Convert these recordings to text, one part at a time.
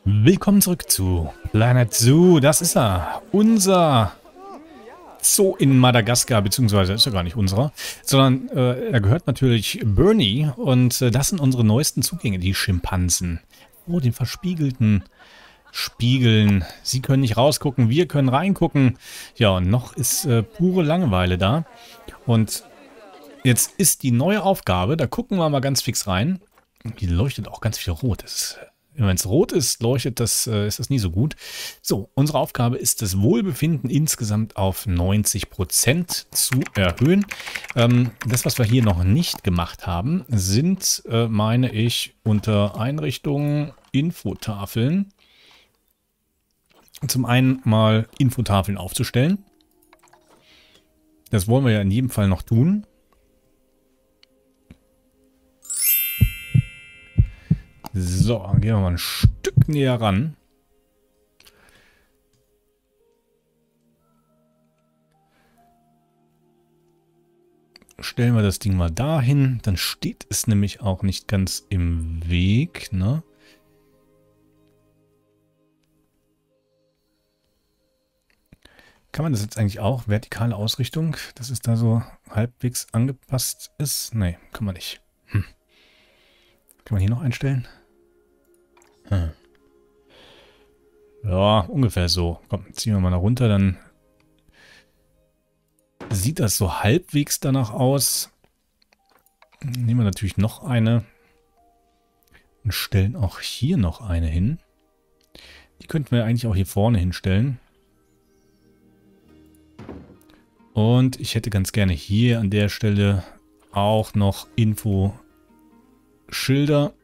Willkommen zurück zu Planet Zoo. Das ist er. Unser Zoo in Madagaskar, beziehungsweise ist ja gar nicht unserer, sondern er gehört natürlich Bernie und das sind unsere neuesten Zugänge, die Schimpansen. Oh, den verspiegelten Spiegeln. Sie können nicht rausgucken, wir können reingucken. Ja, und noch ist pure Langeweile da. Und jetzt ist die neue Aufgabe, da gucken wir mal ganz fix rein. Die leuchtet auch ganz viel rot. Wenn es rot ist, leuchtet das, ist das nie so gut. So, unsere Aufgabe ist, das Wohlbefinden insgesamt auf 90% zu erhöhen. Das, was wir hier noch nicht gemacht haben, sind, meine ich, unter Einrichtungen Infotafeln. Zum einen mal Infotafeln aufzustellen. Das wollen wir ja in jedem Fall noch tun. So, dann gehen wir mal ein Stück näher ran. Stellen wir das Ding mal dahin. Dann steht es nämlich auch nicht ganz im Weg, ne? Kann man das jetzt eigentlich auch? Vertikale Ausrichtung, dass es da so halbwegs angepasst ist? Nee, kann man nicht. Kann man hier noch einstellen? Ja, ungefähr so. Komm, ziehen wir mal da runter, dann sieht das so halbwegs danach aus. Nehmen wir natürlich noch eine und stellen auch hier noch eine hin. Die könnten wir eigentlich auch hier vorne hinstellen. Und ich hätte ganz gerne hier an der Stelle auch noch Infoschilder.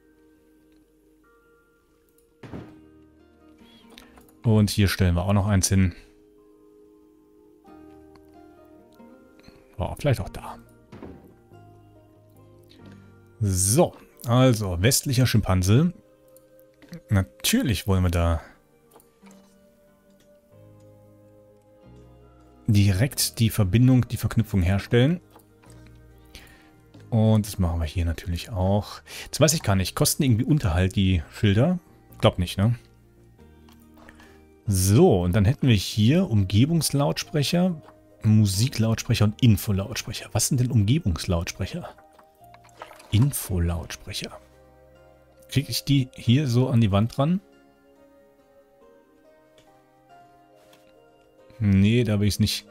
Und hier stellen wir auch noch eins hin. Oh, vielleicht auch da. So, also westlicher Schimpanse. Natürlich wollen wir da direkt die Verbindung, die Verknüpfung herstellen. Und das machen wir hier natürlich auch. Jetzt weiß ich gar nicht, kosten irgendwie Unterhalt die Schilder? Glaub nicht, ne? So, und dann hätten wir hier Umgebungslautsprecher, Musiklautsprecher und Infolautsprecher. Was sind denn Umgebungslautsprecher? Infolautsprecher. Kriege ich die hier so an die Wand ran? Nee, da will ich es nicht.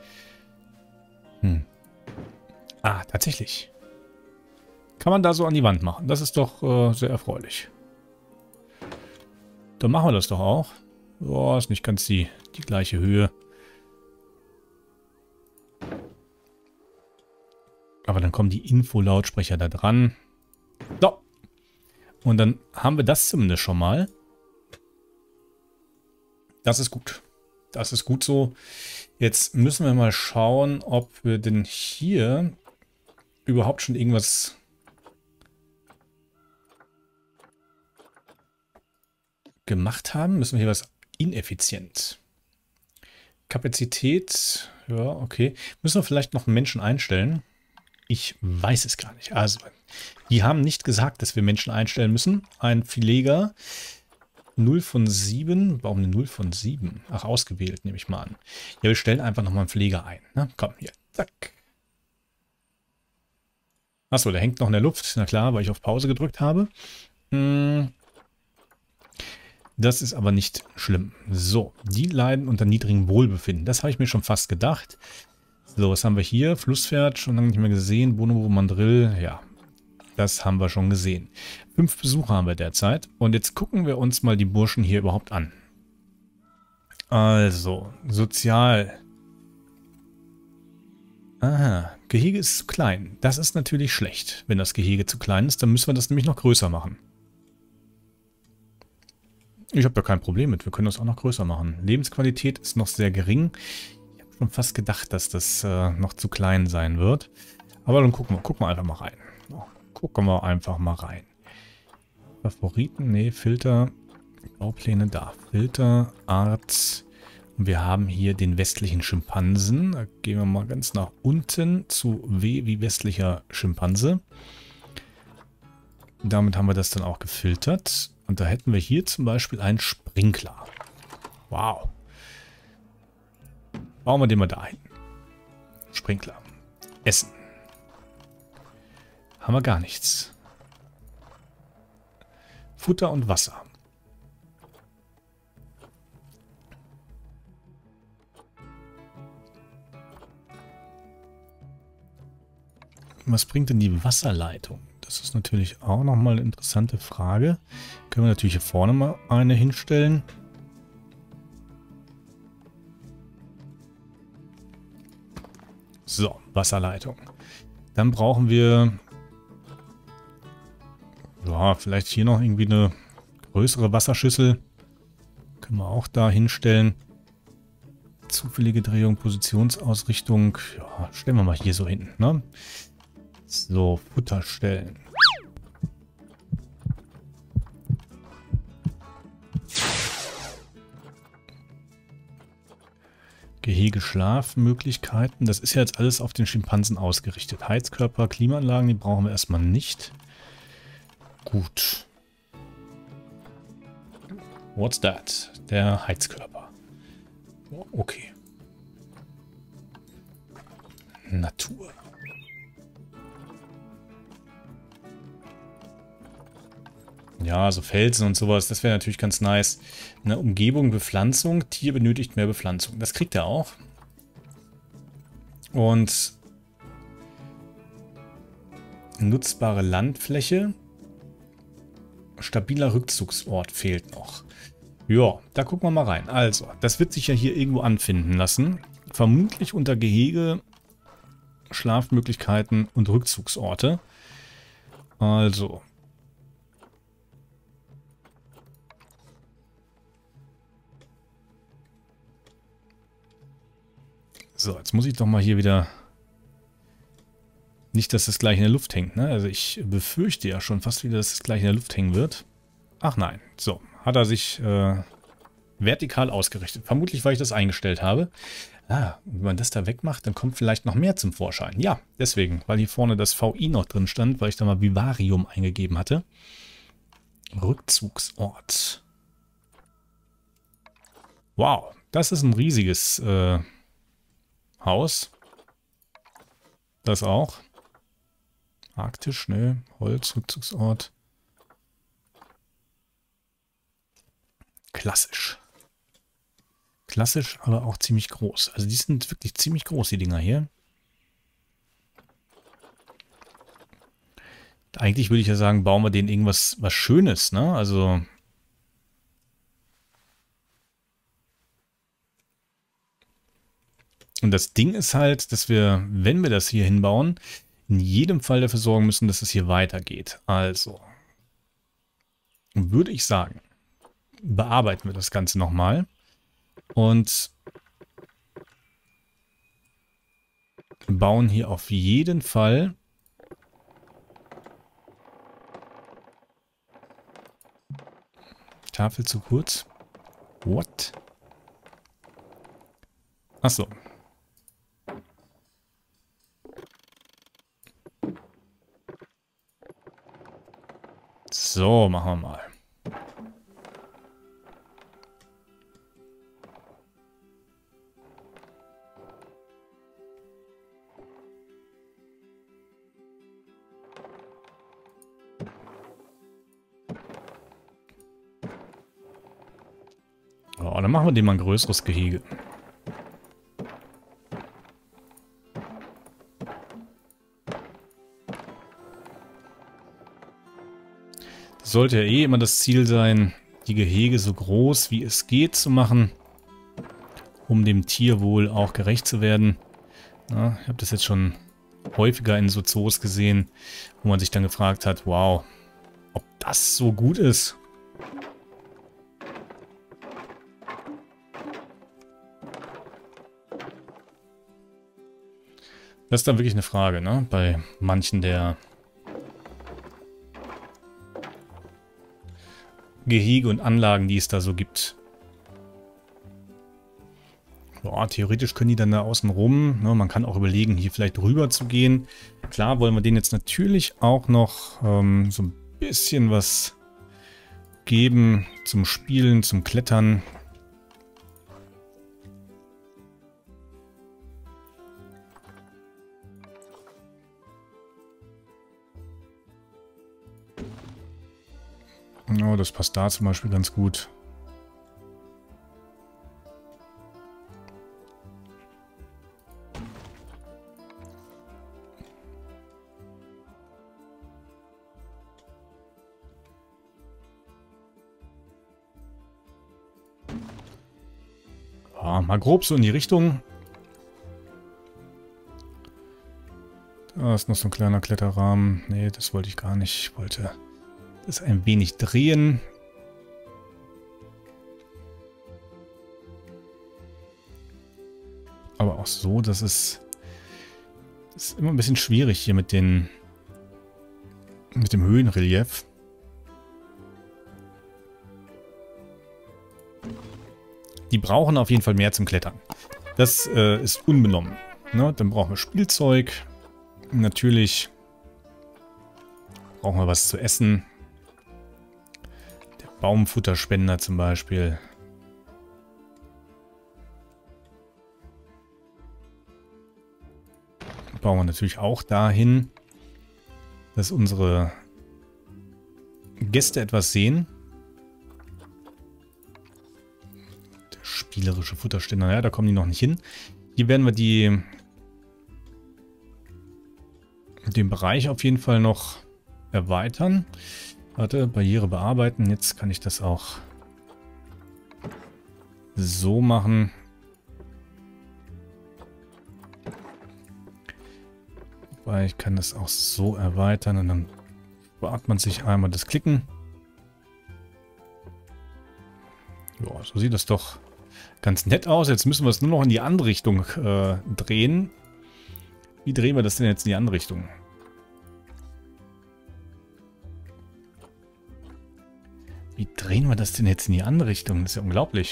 Ah, tatsächlich. Kann man da so an die Wand machen. Das ist doch sehr erfreulich. Dann machen wir das doch auch. Oh, ist nicht ganz die gleiche Höhe. Aber dann kommen die Infolautsprecher da dran. So. Und dann haben wir das zumindest schon mal. Das ist gut. Das ist gut so. Jetzt müssen wir mal schauen, ob wir denn hier überhaupt schon irgendwas gemacht haben. Müssen wir hier was ineffizient. Kapazität, ja, okay. Müssen wir vielleicht noch einen Menschen einstellen? Ich weiß es gar nicht. Also, die haben nicht gesagt, dass wir Menschen einstellen müssen. Ein Pfleger, 0 von 7. Warum eine 0 von 7? Ach, ausgewählt, nehme ich mal an. Ja, wir stellen einfach nochmal einen Pfleger ein. Ne? Komm, hier, zack. Achso, der hängt noch in der Luft. Na klar, weil ich auf Pause gedrückt habe. Das ist aber nicht schlimm. So, die leiden unter niedrigem Wohlbefinden. Das habe ich mir schon fast gedacht. So, was haben wir hier? Flusspferd, schon lange nicht mehr gesehen. Bonobo, Mandrill, ja. Das haben wir schon gesehen. 5 Besucher haben wir derzeit. Und jetzt gucken wir uns mal die Burschen hier überhaupt an. Also, sozial. Aha, Gehege ist zu klein. Das ist natürlich schlecht. Wenn das Gehege zu klein ist, dann müssen wir das nämlich noch größer machen. Ich habe da kein Problem mit. Wir können das auch noch größer machen. Lebensqualität ist noch sehr gering. Ich habe schon fast gedacht, dass das noch zu klein sein wird. Aber dann gucken wir einfach mal rein. Gucken wir einfach mal rein. Favoriten, nee, Filter, Baupläne da. Filter, Art. Und wir haben hier den westlichen Schimpansen. Da gehen wir mal ganz nach unten zu W wie westlicher Schimpanse. Damit haben wir das dann auch gefiltert. Und da hätten wir hier zum Beispiel einen Sprinkler. Wow. Bauen wir den mal da hin. Sprinkler. Essen. Haben wir gar nichts. Futter und Wasser. Was bringt denn die Wasserleitung? Das ist natürlich auch nochmal eine interessante Frage. Können wir natürlich hier vorne mal eine hinstellen. So, Wasserleitung. Dann brauchen wir ja, vielleicht hier noch irgendwie eine größere Wasserschüssel. Können wir auch da hinstellen. Zufällige Drehung, Positionsausrichtung. Ja, stellen wir mal hier so hin, ne? So, Futter stellen. Gehege, Schlafmöglichkeiten. Das ist ja jetzt alles auf den Schimpansen ausgerichtet. Heizkörper, Klimaanlagen, die brauchen wir erstmal nicht. Gut. What's that? Der Heizkörper. Okay. Natur. Ja, so Felsen und sowas, das wäre natürlich ganz nice. Eine Umgebung, Bepflanzung. Tier benötigt mehr Bepflanzung. Das kriegt er auch. Und nutzbare Landfläche. Stabiler Rückzugsort fehlt noch. Ja, da gucken wir mal rein. Also, das wird sich ja hier irgendwo anfinden lassen. Vermutlich unter Gehege, Schlafmöglichkeiten und Rückzugsorte. Also. So, jetzt muss ich doch mal hier wieder... Nicht, dass das gleich in der Luft hängt, ne? Also ich befürchte ja schon fast wieder, dass das gleich in der Luft hängen wird. Ach nein. So, hat er sich vertikal ausgerichtet. Vermutlich, weil ich das eingestellt habe. Ah, wenn man das da wegmacht, dann kommt vielleicht noch mehr zum Vorschein. Ja, deswegen, weil hier vorne das VI noch drin stand, weil ich da mal Vivarium eingegeben hatte. Rückzugsort. Wow, das ist ein riesiges Haus. Das auch. Arktisch, ne? Holz, Rückzugsort. Klassisch. Klassisch, aber auch ziemlich groß. Also die sind wirklich ziemlich groß, die Dinger hier. Eigentlich würde ich ja sagen, bauen wir denen irgendwas was Schönes, ne? Also... Und das Ding ist halt, dass wir, wenn wir das hier hinbauen, in jedem Fall dafür sorgen müssen, dass es hier weitergeht. Also würde ich sagen, bearbeiten wir das Ganze nochmal und bauen hier auf jeden Fall Tafel zu kurz. What? Achso. So, machen wir mal. So, dann machen wir dem mal ein größeres Gehege. Sollte ja eh immer das Ziel sein, die Gehege so groß wie es geht zu machen, um dem Tierwohl auch gerecht zu werden. Ja, ich habe das jetzt schon häufiger in so Zoos gesehen, wo man sich dann gefragt hat, wow, ob das so gut ist. Das ist dann wirklich eine Frage, ne? Bei manchen der Gehege und Anlagen, die es da so gibt. Ja, theoretisch können die dann da außen rum. Ne? Man kann auch überlegen, hier vielleicht rüber zu gehen. Klar wollen wir denen jetzt natürlich auch noch so ein bisschen was geben zum Spielen, zum Klettern. Oh, das passt da zum Beispiel ganz gut. Ja, mal grob so in die Richtung. Da ist noch so ein kleiner Kletterrahmen. Nee, das wollte ich gar nicht. Ich wollte das ein wenig drehen. Aber auch so, dass es... Das ist immer ein bisschen schwierig hier mit dem Höhenrelief. Die brauchen auf jeden Fall mehr zum Klettern. Das ist unbenommen. Ne? Dann brauchen wir Spielzeug. Natürlich brauchen wir was zu essen. Der Baumfutterspender zum Beispiel. Bauen wir natürlich auch dahin, dass unsere Gäste etwas sehen. Der spielerische Futterständer, ja, da kommen die noch nicht hin. Hier werden wir den Bereich auf jeden Fall noch erweitern. Warte, Barriere bearbeiten. Jetzt kann ich das auch so machen. Weil ich kann das auch so erweitern und dann spart man sich einmal das Klicken. Ja, so sieht das doch ganz nett aus. Jetzt müssen wir es nur noch in die andere Richtung drehen. Wie drehen wir das denn jetzt in die andere Richtung? Wie drehen wir das denn jetzt in die andere Richtung? Das ist ja unglaublich.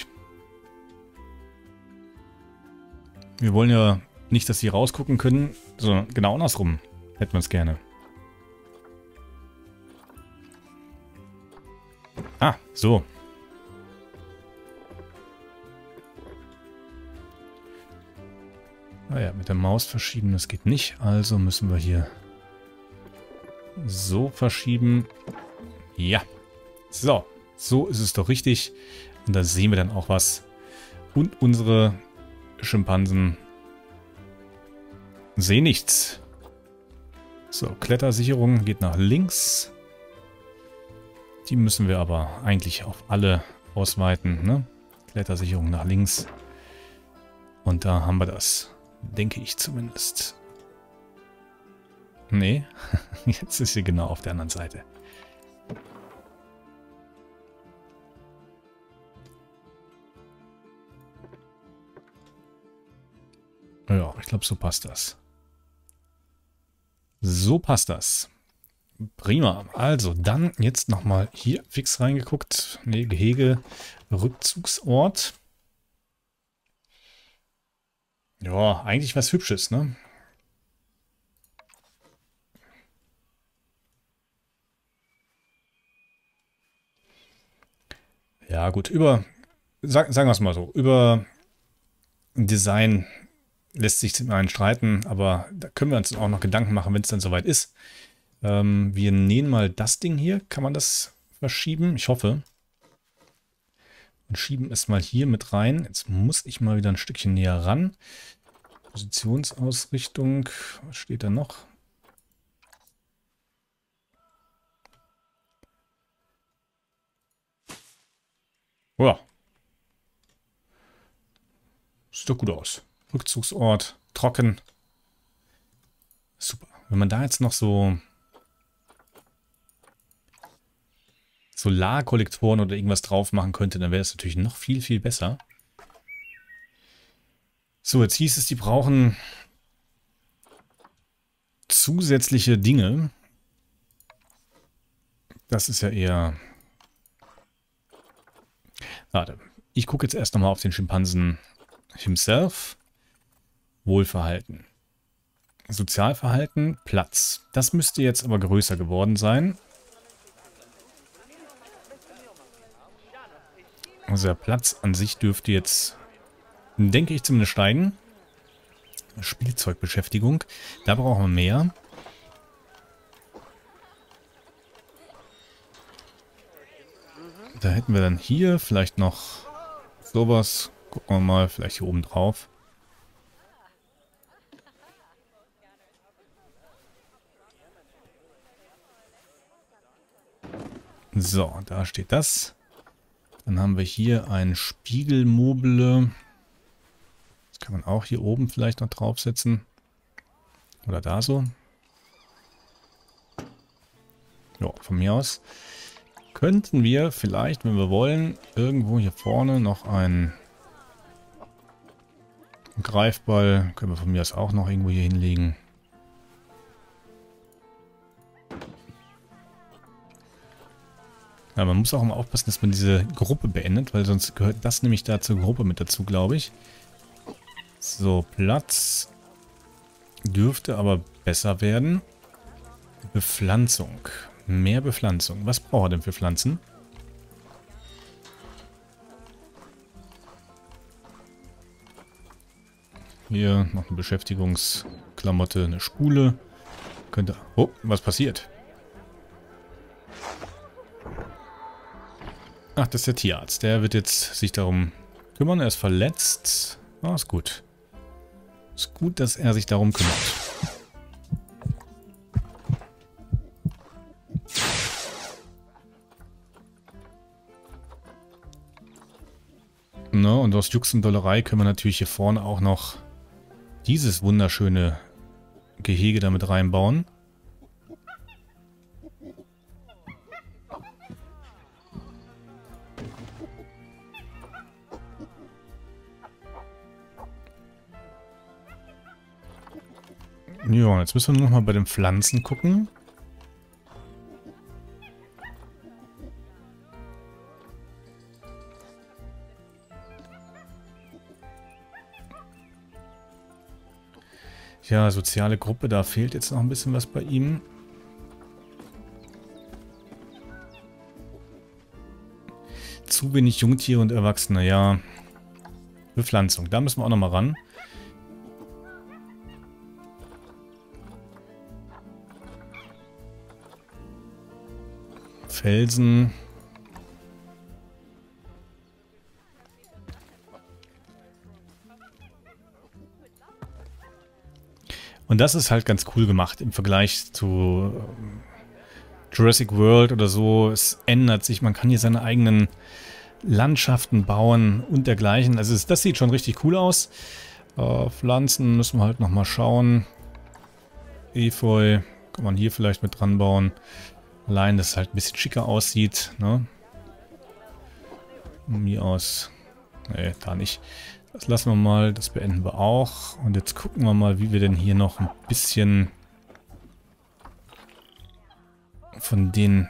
Wir wollen ja nicht, dass sie rausgucken können, sondern genau andersrum hätten wir es gerne. Ah, so. Naja, mit der Maus verschieben, das geht nicht. Also müssen wir hier so verschieben. Ja. So. So ist es doch richtig. Und da sehen wir dann auch was. Und unsere Schimpansen sehen nichts. So, Klettersicherung geht nach links. Die müssen wir aber eigentlich auf alle ausweiten. Ne? Klettersicherung nach links. Und da haben wir das. Denke ich zumindest. Nee, jetzt ist sie genau auf der anderen Seite. Ja, ich glaube, so passt das. So passt das. Prima. Also, dann jetzt nochmal hier fix reingeguckt. Nee, Gehege, Rückzugsort. Ja, eigentlich was Hübsches, ne? Ja, gut, sagen wir es mal so, über Design lässt sich zum einen streiten, aber da können wir uns auch noch Gedanken machen, wenn es dann soweit ist. Wir nähen mal das Ding hier. Kann man das verschieben? Ich hoffe. Und schieben es mal hier mit rein. Jetzt muss ich mal wieder ein Stückchen näher ran. Positionsausrichtung. Was steht da noch? Ja. Sieht doch gut aus. Rückzugsort, trocken. Super. Wenn man da jetzt noch so Solarkollektoren oder irgendwas drauf machen könnte, dann wäre es natürlich noch viel, viel besser. So, jetzt hieß es, die brauchen zusätzliche Dinge. Das ist ja eher... Warte, ich gucke jetzt erst nochmal auf den Schimpansen himself. Wohlverhalten. Sozialverhalten, Platz. Das müsste jetzt aber größer geworden sein. Also der Platz an sich dürfte jetzt, denke ich, zumindest steigen. Spielzeugbeschäftigung. Da brauchen wir mehr. Da hätten wir dann hier vielleicht noch sowas. Gucken wir mal, vielleicht hier oben drauf. So, da steht das. Dann haben wir hier ein Spiegelmobile. Das kann man auch hier oben vielleicht noch draufsetzen. Oder da so. Ja, von mir aus. Könnten wir vielleicht, wenn wir wollen, irgendwo hier vorne noch einen Greifball, können wir von mir aus auch noch irgendwo hier hinlegen. Ja, man muss auch immer aufpassen, dass man diese Gruppe beendet, weil sonst gehört das nämlich da zur Gruppe mit dazu, glaube ich. So, Platz dürfte aber besser werden. Bepflanzung. Mehr Bepflanzung. Was braucht er denn für Pflanzen? Hier noch eine Beschäftigungsklamotte, eine Spule. Könnte... Oh, was passiert? Ach, das ist der Tierarzt. Der wird jetzt sich darum kümmern. Er ist verletzt. Ah, ist gut. Ist gut, dass er sich darum kümmert. No, und aus Jux und Dollerei können wir natürlich hier vorne auch noch dieses wunderschöne Gehege damit reinbauen. Ja, jetzt müssen wir noch mal bei den Pflanzen gucken. Ja, soziale Gruppe, da fehlt jetzt noch ein bisschen was bei ihm. Zu wenig Jungtiere und Erwachsene, ja. Bepflanzung, da müssen wir auch noch mal ran. Felsen. Und das ist halt ganz cool gemacht im Vergleich zu Jurassic World oder so. Es ändert sich, man kann hier seine eigenen Landschaften bauen und dergleichen. Also das sieht schon richtig cool aus. Pflanzen müssen wir halt nochmal schauen. Efeu kann man hier vielleicht mit dran bauen. Allein, dass es halt ein bisschen schicker aussieht. Ne? Mir aus. Nee, da nicht. Das lassen wir mal, das beenden wir auch. Und jetzt gucken wir mal, wie wir denn hier noch ein bisschen von den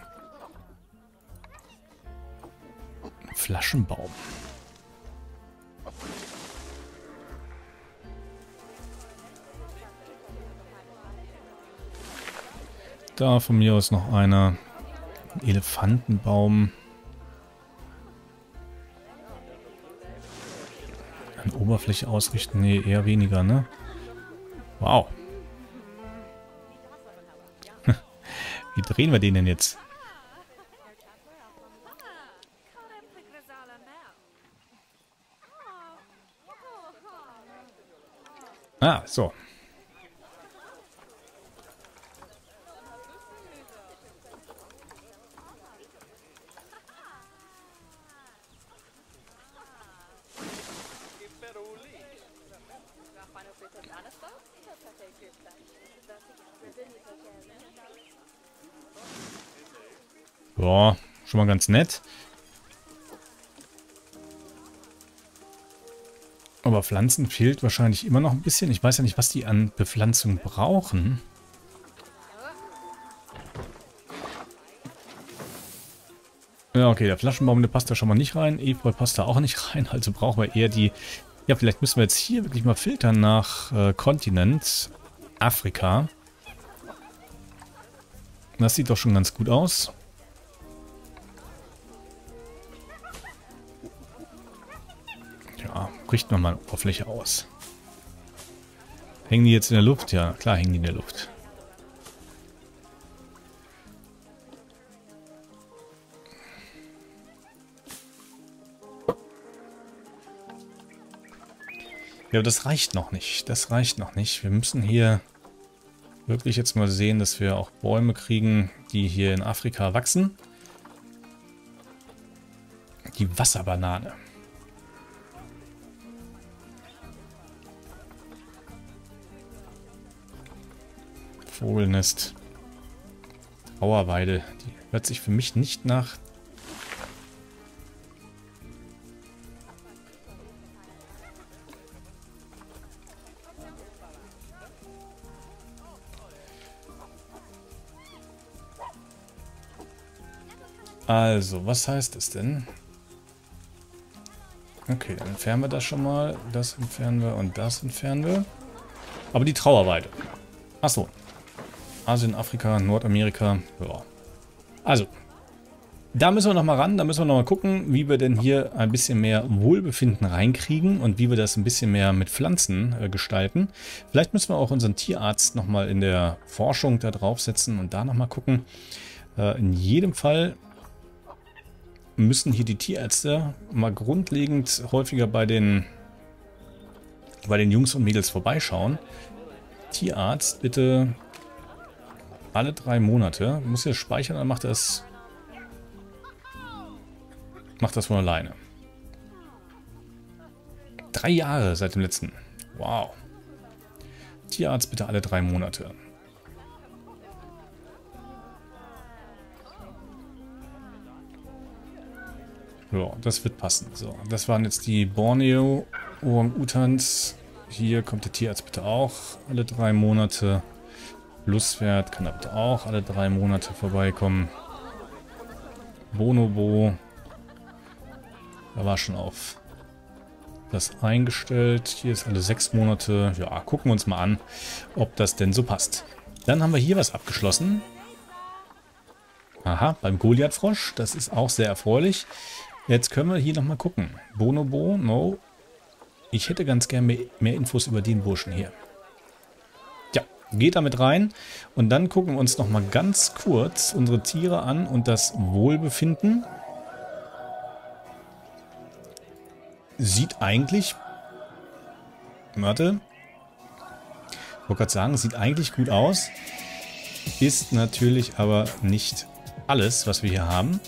Flaschenbaum. Da von mir aus noch einer. Elefantenbaum. An Oberfläche ausrichten? Nee, eher weniger, ne? Wow. Wie drehen wir den denn jetzt? Ah, so. Boah, schon mal ganz nett. Aber Pflanzen fehlt wahrscheinlich immer noch ein bisschen. Ich weiß ja nicht, was die an Bepflanzung brauchen. Ja, okay, der Flaschenbaum, der passt da schon mal nicht rein. Efeu passt da auch nicht rein. Also brauchen wir eher die... Ja, vielleicht müssen wir jetzt hier wirklich mal filtern nach Kontinent. Afrika. Das sieht doch schon ganz gut aus. Ja, richten wir mal eine Oberfläche aus. Hängen die jetzt in der Luft? Ja, klar hängen die in der Luft. Ja, aber das reicht noch nicht. Das reicht noch nicht. Wir müssen hier wirklich jetzt mal sehen, dass wir auch Bäume kriegen, die hier in Afrika wachsen. Die Wasserbanane. Vogelnest. Trauerweide. Die hört sich für mich nicht nach... Also, was heißt es denn? Okay, dann entfernen wir das schon mal. Das entfernen wir und das entfernen wir. Aber die Trauerweide. Achso. Asien, Afrika, Nordamerika. Ja. Also, da müssen wir nochmal ran. Da müssen wir nochmal gucken, wie wir denn hier ein bisschen mehr Wohlbefinden reinkriegen und wie wir das ein bisschen mehr mit Pflanzen gestalten. Vielleicht müssen wir auch unseren Tierarzt nochmal in der Forschung da draufsetzen und da nochmal gucken. In jedem Fall müssen hier die Tierärzte mal grundlegend häufiger bei den Jungs und Mädels vorbeischauen. Tierarzt, bitte alle 3 Monate. Muss er speichern, dann macht das von alleine. 3 Jahre seit dem letzten. Wow. Tierarzt bitte alle 3 Monate. Ja, das wird passen. So, das waren jetzt die Borneo Orang-Utans. Hier kommt der Tierarzt bitte auch alle 3 Monate. Luswert kann da bitte auch alle 3 Monate vorbeikommen. Bonobo. Da war schon auf das eingestellt. Hier ist alle 6 Monate. Ja, gucken wir uns mal an, ob das denn so passt. Dann haben wir hier was abgeschlossen. Aha, beim Goliathfrosch. Das ist auch sehr erfreulich. Jetzt können wir hier nochmal gucken. Bonobo, no. Ich hätte ganz gern mehr Infos über den Burschen hier. Ja, geht damit rein. Und dann gucken wir uns nochmal ganz kurz unsere Tiere an und das Wohlbefinden. Sieht eigentlich... Warte. Ich wollte gerade sagen, sieht eigentlich gut aus. Ist natürlich aber nicht alles, was wir hier haben.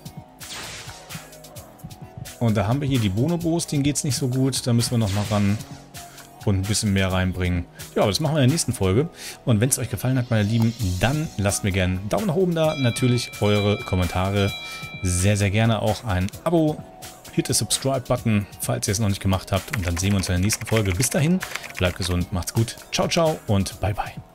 Und da haben wir hier die Bonobos, denen geht es nicht so gut. Da müssen wir noch mal ran und ein bisschen mehr reinbringen. Ja, aber das machen wir in der nächsten Folge. Und wenn es euch gefallen hat, meine Lieben, dann lasst mir gerne einen Daumen nach oben da. Natürlich eure Kommentare. Sehr, sehr gerne auch ein Abo. Hit den Subscribe-Button, falls ihr es noch nicht gemacht habt. Und dann sehen wir uns in der nächsten Folge. Bis dahin, bleibt gesund, macht's gut. Ciao, ciao und bye, bye.